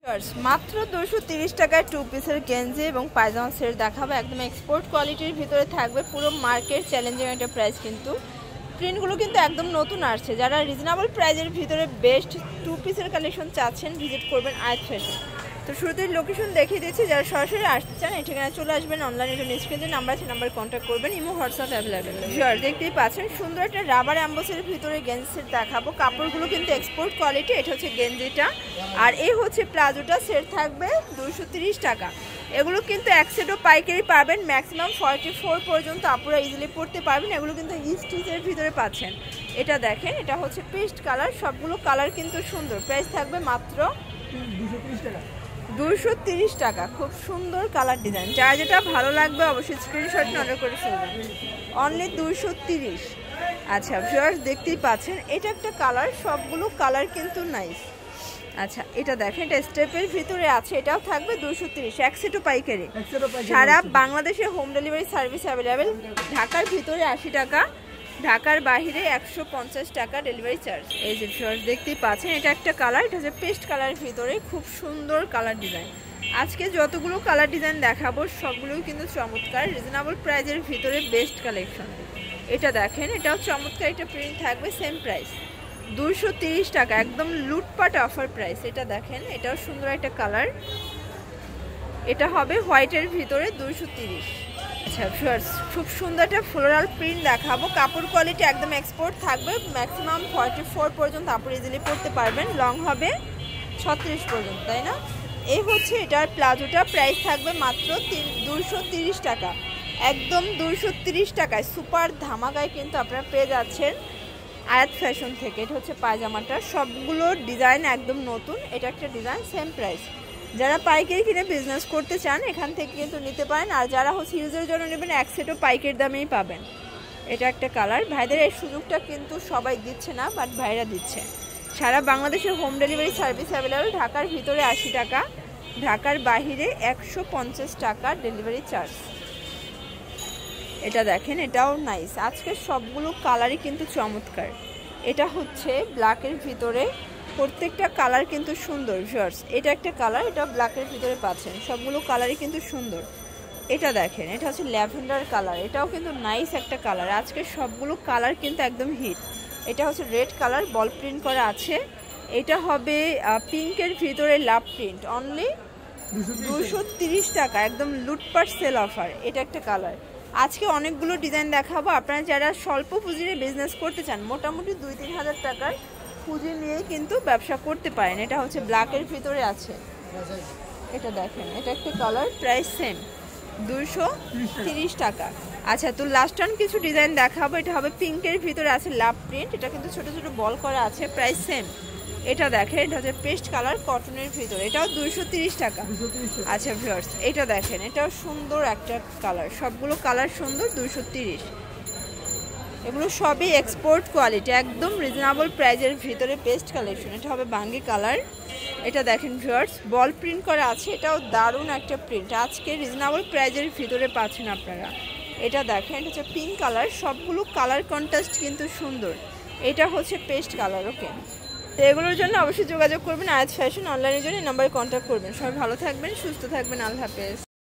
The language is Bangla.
মাত্র 230 টাকায় টু পিসের গেঞ্জি এবং পায়জামা সেট দেখাবো। একদম এক্সপোর্ট কোয়ালিটির ভিতরে থাকবে, পুরো মার্কেট চ্যালেঞ্জিং একটা প্রাইস। কিন্তু প্রিন্টগুলো কিন্তু একদম নতুন আসছে। যারা রিজনেবল প্রাইজের ভিতরে বেস্ট টু পিসের কালেকশন চাচ্ছেন, ভিজিট করবেন আয়াত ফ্যাশন। তো শুরুতেই লোকেশন দেখিয়ে দিচ্ছি, যারা সরাসরি আসতে চান এই ঠিকানায় চলে আসবেন। অনলাইনে জন্য স্ক্রিনে নাম্বার আছে, নাম্বার কন্ট্যাক্ট করবেন। Imo WhatsApp available. শিওর দেখতেই পাচ্ছেন সুন্দর একটা রাবার অ্যাম্বোসের ভিতরে গেঞ্জি সেট দেখাবো। কাপড়গুলো কিন্তু এক্সপোর্ট কোয়ালিটি। এটা হচ্ছে গেঞ্জিটা, আর এই হচ্ছে প্লাজোটা। সেট থাকবে 230 টাকা। এগুলো কিন্তু এক সেটও পাইকারি পাবেন, ম্যাক্সিমাম 44 পর্যন্ত আপুরা ইজিলি পড়তে পারবেন। এগুলো কিন্তু স্টিচের ভিতরে পাচ্ছেন। এটা দেখেন, এটা হচ্ছে পেস্ট কালার। সবগুলো কালার কিন্তু সুন্দর। প্রাইস থাকবে মাত্র 230 টাকা। খুব সুন্দর কালার ডিজাইন। যার যেটা ভালো লাগবে অবশ্যই স্ক্রিনশট অর্ডার করে ফেলবেন। অনলি 230। আচ্ছা ভিউয়ার্স দেখতেই পাচ্ছেন, এটা একটা কালার। সবগুলো কালার কিন্তু নাইস। আচ্ছা এটা দেখেন, এটা স্টেপের ভিতরে আছে। এটাও থাকবে 230, এক সেটও পাইকারি। সারা বাংলাদেশে হোম ডেলিভারি সার্ভিস অ্যাভেলেবেল। ঢাকার ভিতরে 80 টাকা, ঢাকার বাইরে 150 টাকা ডেলিভারি চার্জ। এই যে ভিউয়ার্স দেখতেই পাচ্ছেন, এটা একটা কালার। এটা হচ্ছে পেস্ট কালারের ভিতরে, খুব সুন্দর কালার ডিজাইন। আজকে যতগুলো কালার ডিজাইন দেখাবো সবগুলোই কিন্তু চমৎকার, রিজনেবল প্রাইজের ভিতরে বেস্ট কালেকশন। এটা দেখেন, এটাও চমৎকার একটা প্রিন্ট থাকবে, সেম প্রাইস 230 টাকা, একদম লুটপাট অফার প্রাইস। এটা দেখেন, এটাও সুন্দর একটা কালার। এটা হবে হোয়াইটের ভিতরে 230। আচ্ছা ভিউয়ার্স, খুব সুন্দর একটা ফ্লোরাল প্রিন্ট দেখাবো। কাপড় কোয়ালিটি একদম এক্সপোর্ট থাকবে, ম্যাক্সিমাম 44 পর্যন্ত আপনি ইজিলি পড়তে পারবেন। লং হবে 36 পর্যন্ত, তাই না? এই হচ্ছে এটার প্লাজোটা। প্রাইস থাকবে মাত্র 230 টাকা, একদম 230 টাকায়। সুপার ধামাকায় কিন্তু আপনারা পেয়ে যাচ্ছেন আয়াত ফ্যাশন থেকে। এটা হচ্ছে পায়জামাটা, সবগুলো ডিজাইন একদম নতুন। এটা একটা ডিজাইন, সেম প্রাইস। যারা পাইকারি কিনে বিজনেস করতে চান এখান থেকে কিন্তু নিতে পারেন, আর যারা হচ্ছে ইউজের জন্য নেবেন এক সেটও পাইকারি দামেই পাবেন। এটা একটা কালার। ভাইদের এই সুযোগটা কিন্তু সবাই দিচ্ছে না, বাট ভাইরা দিচ্ছে। সারা বাংলাদেশে হোম ডেলিভারি সার্ভিস অ্যাভেলেবেল। ঢাকার ভিতরে 80 টাকা, ঢাকার বাহিরে 150 টাকা ডেলিভারি চার্জ। এটা দেখেন, এটাও নাইস। আজকের সবগুলো কালারই কিন্তু চমৎকার। এটা হচ্ছে ব্ল্যাকের ভিতরে, প্রত্যেকটা কালার কিন্তু সুন্দর ভিউয়ার্স। এটা একটা কালার, এটা ব্ল্যাকের ভিতরে পাচ্ছেন। সবগুলো কালারই কিন্তু সুন্দর। এটা দেখেন, এটা হচ্ছে ল্যাভেন্ডার কালার। এটাও কিন্তু নাইস একটা কালার। আজকের সবগুলো কালার কিন্তু একদম হিট। এটা হচ্ছে রেড কালার, বল প্রিন্ট করা আছে। এটা হবে পিঙ্কের ভিতরে লাভ প্রিন্ট। অনলি 230 টাকা, একদম লুটপাট সেল অফার। এটা একটা কালার। আজকে অনেকগুলো ডিজাইন দেখাবো। আপনারা যারা স্বল্প পুঁজিতে বিজনেস করতে চান, মোটামুটি 2-3 হাজার টাকার পুঁজি নিয়ে কিন্তু ব্যবসা করতে পারেন। এটা হচ্ছে ব্ল্যাকের ভিতরে আছে। এটা দেখেন, এটা একটা কালার। প্রাইস সেম 230 টাকা। আচ্ছা তো লাস্ট টাইম কিছু ডিজাইন দেখাবো। এটা হবে পিঙ্কের ভিতরে আছে লাভ প্রিন্ট। এটা কিন্তু ছোট ছোট বল করা আছে। Price same. এটা দেখেন, এটা হচ্ছে পেস্ট কালার কটনের ভিতরে। এটাও 230 টাকা। আচ্ছা ভিউয়ার্স, এটা দেখেন, এটাও সুন্দর একটা কালার। সবগুলো কালার সুন্দর, 230। এগুলো সবই এক্সপোর্ট কোয়ালিটি, একদম রিজনেবল প্রাইজের ভিতরে বেস্ট কালেকশন। এটা হবে বাঙ্গি কালার। এটা দেখেন ভিউয়ার্স, বল প্রিন্ট করা আছে। এটাও দারুণ একটা প্রিন্ট। আজকে রিজনেবল প্রাইজের ভিতরে পাচ্ছেন আপনারা। এটা দেখেন, এটা হচ্ছে পিঙ্ক কালার। সবগুলো কালার কন্ট্রাস্ট কিন্তু সুন্দর। এটা হচ্ছে পেস্ট কালার। ওকে, তো এগুলোর জন্য অবশ্যই যোগাযোগ করবেন আয়াত ফ্যাশন। অনলাইনের জন্য নাম্বারে কন্ট্যাক্ট করবেন। সবাই ভালো থাকবেন, সুস্থ থাকবেন। আল্লাহ হাফেজ।